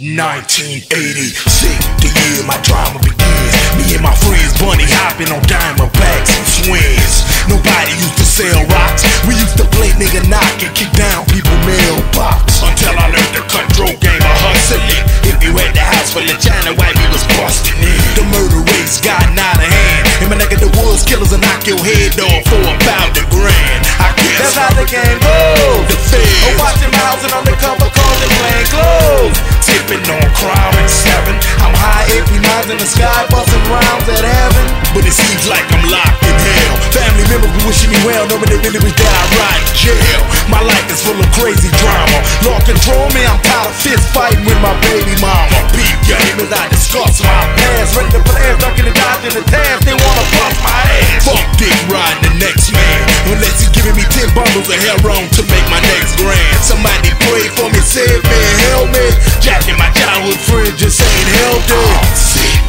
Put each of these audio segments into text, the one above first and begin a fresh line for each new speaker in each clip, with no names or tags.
1980, the year my drama begins. Me and my friends bunny hopping on Diamondbacks and swings. Nobody used to sell rocks. We used to play nigga knock and kick down people mailbox. Until I learned the cutthroat game of hustling. If you had the house full of China white, we was busting in. The murder rate's gotten out of hand, and my neck of the woods killers will knock your head off for about $1,000. I guess
that's how the game goes.
The feds
I'm watching my house and undercover calls and playing clothes.
Tipping on Crown and 7.
I'm high AP9s in the sky, busting rounds at heaven.
But it seems like I'm locked in hell. Family members be wishing me well, knowing they really wish that I rot in jail. My life is full of crazy drama. Law control me, I'm tired of fist fighting with my baby mama. Beat game as I discuss my past. Ready to play ass, ducking and dodging the task. They wanna bust my ass. Fuck dick riding the next man, unless he's giving me 10 bundles of heroin to make my next grand. Somebody pray for me, save me, help me. Jacking my childhood friend just ain't healthy. I'm sick.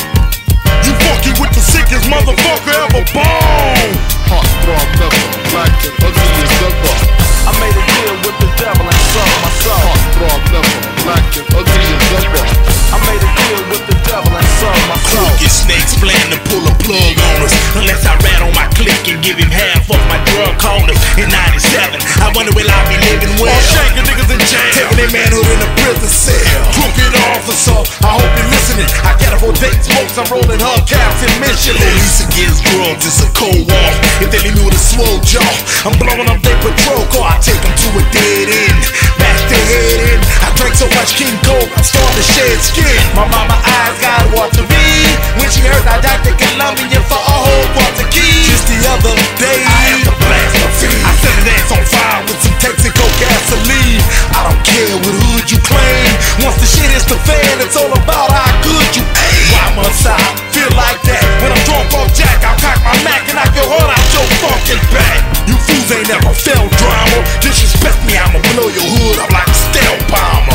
You fucking with the sickest motherfucker ever born.
Heartthrob never, black and ugly as ever.
I made a deal with the devil and sold my soul.
Heartthrob never, black and ugly as ever.
I made a deal with the devil and sold my soul.
Crooked snakes plan to pull a plug on us, unless I rat on my clique and give him half of my drug corners. In 97, I wonder will I be living well,
or shanking niggas in jail,
taking their manhood in a prison cell. Crooked officer, I hope you're listening. I got a 4 dates, smokes, I'm rolling hubcaps in Michelin. Police against drugs, it's a cold war. If they leave me with a swole jaw, I'm blowing up their patrol car. I take them to a dead end, bash their head in. I drank so much King Coke, I'm starting to shed skin.
My mama eyes got water me when she heard I died to Colombia for a whole quarter key.
Just the other day, I had to blast the fiend. I set his ass on fire with some Texaco gasoline. I don't care what hood you claim. Once the shit hits the fan, it's all about how good you aim. Why must I feel like that? When I'm drunk off Jack, I'll cock my Mac and knock your heart out your fucking back. You fools ain't never felt drama. Disrespect me, I'ma blow your hood up like a stealth bomber.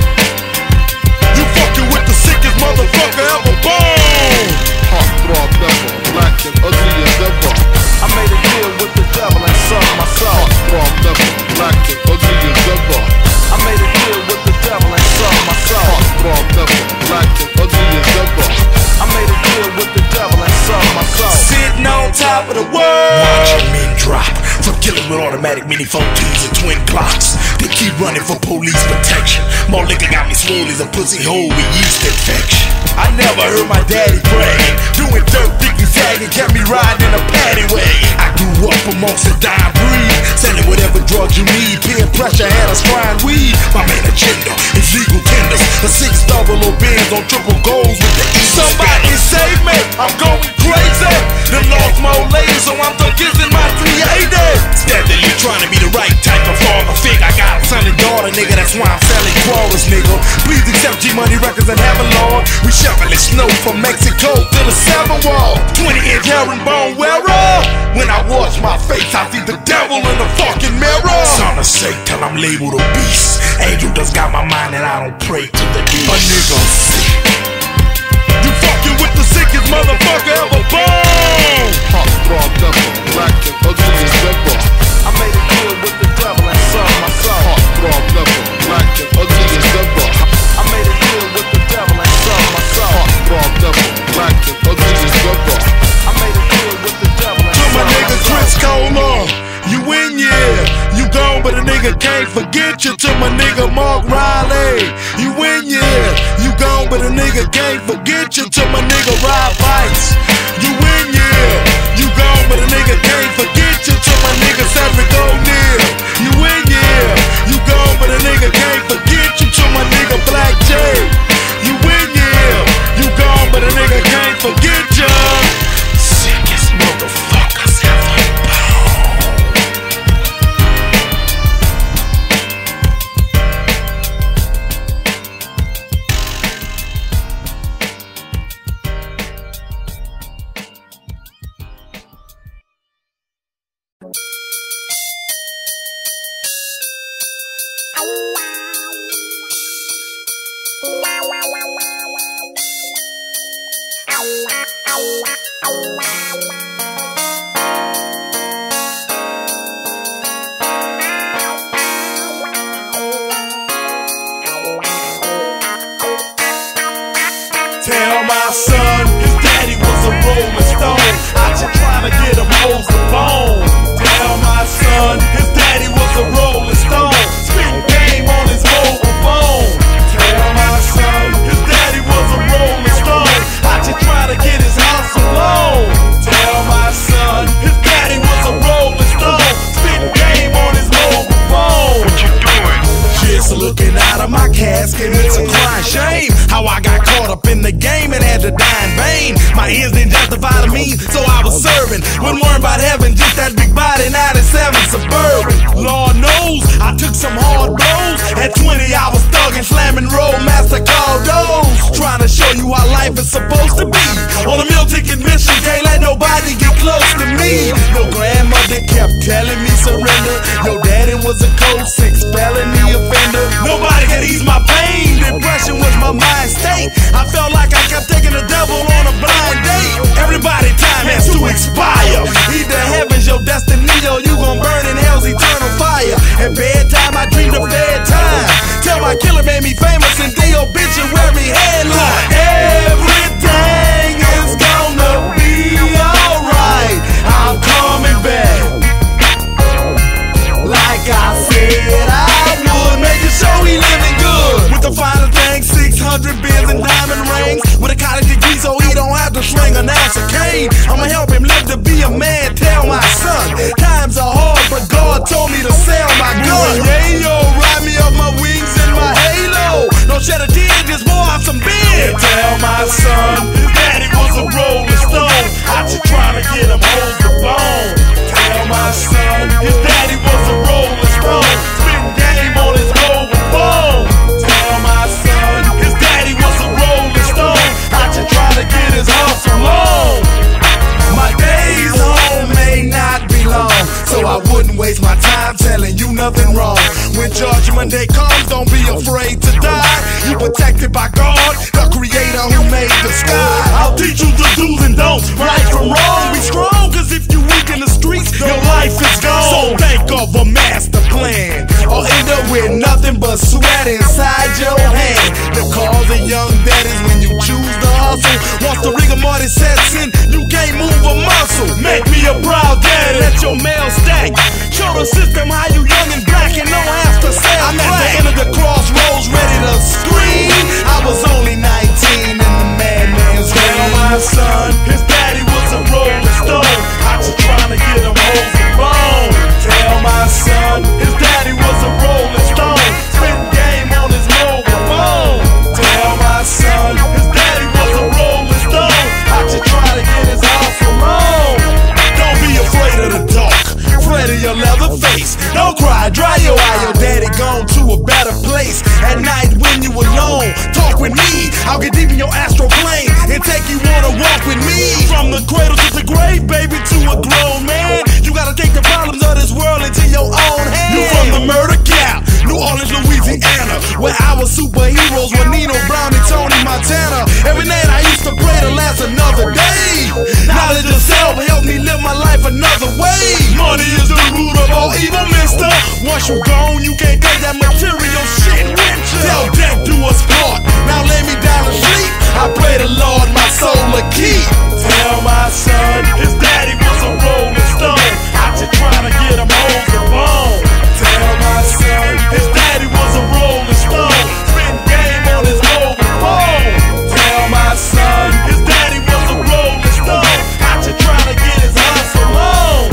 You fucking with the sickest motherfucker ever born.
Heartthrob never, black and ugly as ever.
I made a deal with the devil and sold my soul.
Heartthrob never, black and ugly as ever.
I made a deal with the devil and sold my soul.
Heartthrob never, black and ugly as ever.
I made a deal with the devil and sold my soul. Sitting on top of the world,
watching men drop for killing with automatic mini 14s and twin clocks. They keep running for police protection. More liquor got me swole as a pussy hole with yeast infection. I never heard my daddy bragging, doing dirt, dicky zagging, kept me riding in a paddy wagon. I grew up amongst a dying breed, selling whatever drugs you need. Peer pressure had us trying weed. My main agenda is legal tenders, a 6 double Benz on triple goals with the E.
Somebody save me, I'm going crazy. Then lost my old lady, so I'm done kissing my 380.
Steadily trying to be the right type of father figure. I got a son and daughter, nigga, that's why I'm selling quarters, nigga. Please accept G-Money Records and heaven, Lord. We shoveling snow from Mexico to the 7 Wall. 20-inch herringbone wearer. When I wash my face, I see the devil in the fucking mirror. Son of Satan, I'm labeled a beast. Angel just got my mind and I don't pray to the east. A nigga sick. You fucking with the sickest motherfucker ever born.
Heartthrob never, black and ugly as ever.
I made a deal with the devil and sold my soul.
Heartthrob never, black and ugly as ever.
I made a deal with the devil and sold my soul.
Heartthrob never, black and ugly as ever.
I made a deal with the devil and sold my soul.
To my nigga Chris Cola, you win, yeah. You gone, but a nigga can't forget you. To my nigga Mark Riley, you win, yeah. You gone, but a nigga can't forget you. To my nigga Rob Bites, you win, yeah. You gone, but a nigga can't forget you. To my nigga Cedric O'Neal, you win, yeah. You gone, but a nigga can't forget you. To my nigga Black J, you win, yeah. You gone, but a nigga can't forget you. Sickest motherfuckers ever born.
Tell my son his daddy was a rolling stone, out here trying to get him hoes the bone. Tell my son his daddy was a rolling stone, spitting game on his mobile phone. Tell my son his daddy was a rolling stone, out here trying to get his house alone. Tell my son his daddy was a rolling stone, spitting game on his mobile phone.
What you doing?
Just looking out of my casket, it's a crying shame how I got caught up in the game and had to die in vain. My ears didn't justify to me, so I was serving. Wouldn't worry about heaven, just that big body 97 Suburban. Lord knows I took some hard blows. At 20 I was thugging, slamming Roadmaster called those, trying to show you how life is supposed to be. On a meal ticket mission, can't let nobody get close to me. Your grandmother kept telling me surrender. Your daddy was a code 6 felony offender. Nobody could ease my pain, depression was my mind state. I felt like I kept taking the devil on a blind date. Everybody time has to expire. Either heaven's your destiny or you gon' burn in hell's eternal fire. At bedtime I dreamed of bedtime. Tell my killer made me famous in the obituary headline. Everything is gonna be alright, I'm coming back. Like I said I would, making sure we living good. With the finer things, 600 beers and diamond rings. With a college degree so he don't have to swing an ounce of cane. I'ma help him live to be a man, tell my son. Times are hard, but God told me to sell my gun. Yeah, yo, ride me up my wings and my halo. Don't shed a tear, just pour out some beer. Tell my son his daddy was a rolling stone, out here trying to get him hoes the bone. Tell my son his daddy was a rolling stone, spitting game on his mobile phone. Tell my son his daddy was a rolling stone, out here trying to get his house alone. My days home may not be long, so I wouldn't waste my time telling you nothing wrong. When Judgment Day comes, don't be afraid to die. You protected by God, the creator who made the sky. I'll teach you the do's and don'ts, right from wrong. Be strong, cause if you weak in the streets, your life is gone. So think of a master plan, or end up with nothing but sweat inside your hand. The cause of young daddies when you choose to hustle. Once the rigor mortis sets in, you can't move a muscle. Make me a proud daddy, let your mail stack. Show the system how you young and black and no ass to say I'm at the end of the crossroads, ready to scream. I was only 19 in the madman's dream. Tell my son his daddy was a rolling stone, out here trying to get him hoes and bone. Tell my son his daddy was a rolling stone, spitting game on his mobile phone. Tell my son his daddy was a rolling stone, out here trying to get his house alone. Don't be afraid of the dark, afraid of your leather face. Don't cry, dry your eye, your daddy gone to a better place. At night when you alone, talk with me. I'll get deep in your astral plane and take you on a walk with me. From the cradle to the grave, baby, to a grown man. You gotta take the problems of this world into your own hands. You from the murder cap, New Orleans, Louisiana, where our superheroes were Nino Brown and Tony Montana. Every night I used to pray to last another day. Knowledge of self helped me live my life another way. Money is the root of all evil, mister. Once you gone, you can't take that material shit with you. Tell death do us part, now lay me down to sleep. I pray the Lord my soul to keep. Tell my son his daddy was a rolling stone, out here trying to get him hoes and bone. Tell my son his daddy was a rolling stone, spitting game on his mobile phone. Tell my son his daddy was a rolling stone, out here trying to get his house alone.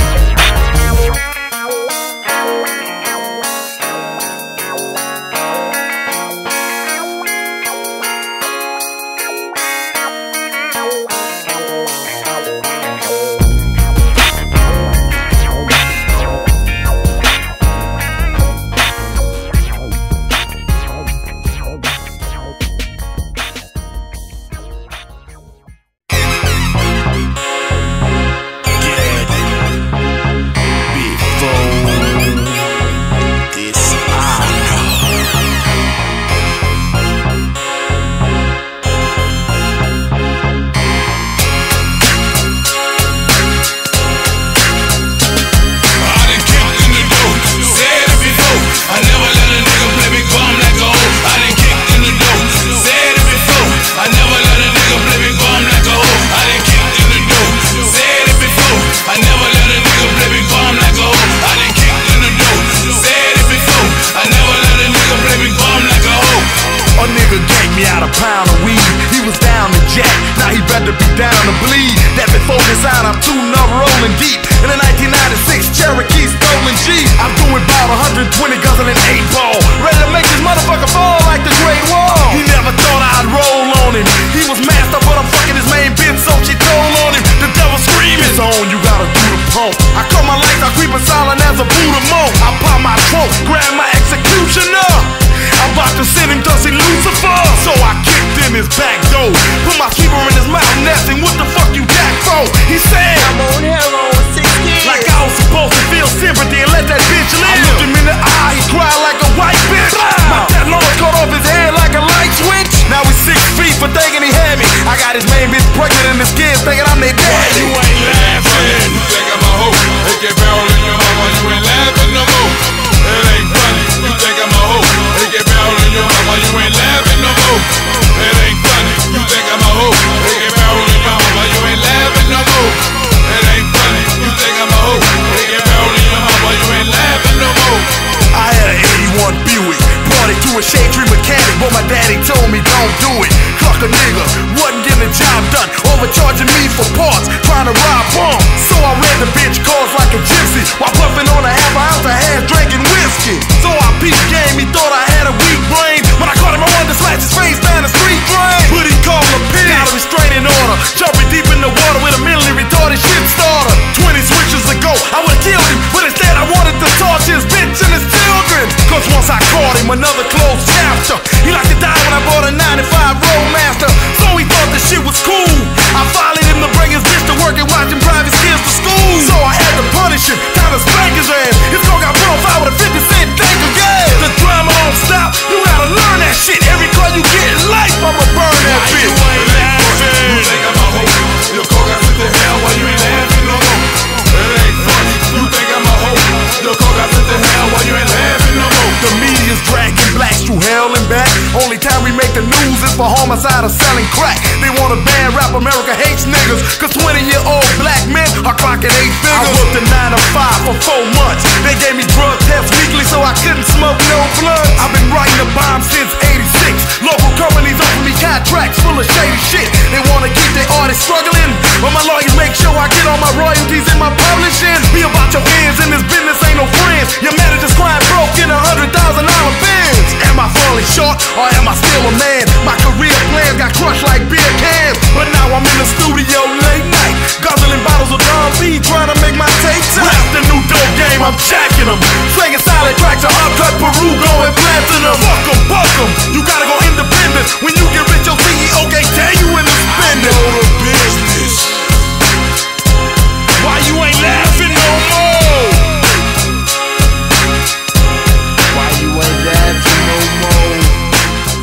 bleed. That before design, I'm tuning up, rolling deep. In a 1996 Cherokee stolen Jeep. I'm doing about 120 guns and an 8-ball. Ready to make this motherfucker fall like the Great Wall. He never thought I'd roll on him. He was master, but I'm fucking his main bitch, so she told on him. The devil screaming, on you gotta do the pump. I cut my legs, I creep silent as a Buddha monk. I pop my throat, grab my executioner. I'm about to send him to see Lucifer. So I kicked in his back door, put my keeper in his mouth and asked him, what the fuck you jack for? He said,
I'm on heroin with 6 kids.
like I was supposed to feel sympathy and let that bitch live. I looked him in the eye, he cried like a white bitch. My fat lord cut off his head like a light switch. Now he's 6 feet for thinking he had me. I got his main bitch pregnant and his kids thinking I'm their daddy.
You ain't laughing. You think I'm a hoe? Take your barrel in your mama. You ain't laughing no more. It ain't funny. You think I'm a hoe? Take your barrel in your mama. You ain't laughing no more. It ain't funny. You think I'm a hoe? Take your barrel in your mama. You ain't laughing no more. It ain't funny. You think I'm a hoe? Take your barrel in your mama. You ain't laughing no more.
I had an 81 Buick, brought it to a shade tree mechanic, but my daddy told me don't do it. Cluck a nigga, wasn't getting the job done, overcharging me for parts, trying to rob bombs. So I ran the bitch cars like a gypsy, while puffing on a half ounce of hash, drinking whiskey. So I peeped game, he thought I had a weak brain. When I caught him, I wanted to smash his face down the street drain. But he called a pig, got a restraining order, jumping deep in the water with a mentally retarded shit starter. 20 switches ago, I would've killed him, but instead I wanted to torch his bitch and his children. Cause once I caught him, another closed chapter. He liked to die when I bought a 95 Roadmaster, so he thought the shit was cool. I followed him to bring his bitch to work and watch him drive his kids to school. So I had to punish him, time to spank his ass. His car got put on fire with a 50-cent tank of gas. The drama don't stop, you gotta learn that shit. Every car you get in life, I'ma burn that bitch.
You ain't laughing. You think I'm a hoe? Your car got sent to hell while you ain't laughing no more. It ain't funny. You think I'm a hoe? Your car got sent to hell while you ain't laughing no more.
The media's dragging blacks through hell and back. Only time we make the news is for homicide or selling crack. They wanna ban rap, America hates niggas, cause 20-year-old black men are clocking 8 figures. I worked a 9 to 5 for 4 months. They gave me drug tests weekly so I couldn't smoke no blunt. I've been writing a bomb since 86. Local companies offer me contracts full of shady shit. They wanna keep their artists struggling, but my lawyers make sure I get all my royalties in my publishing. Be about your ends in this business, ain't no friends. Your manager's crying broke in $100,000 Benz. Am I falling short or am I still a man? My career plans got crushed like beer cans, but now I'm in the studio late night, guzzling bottles of Don B, trying to make my tape tight. Rap the new dope game, I'm jacking them, slinging silent tracks to uncut Peru, going platinum. Fuck 'em, you gotta go independent when you get rich yourself.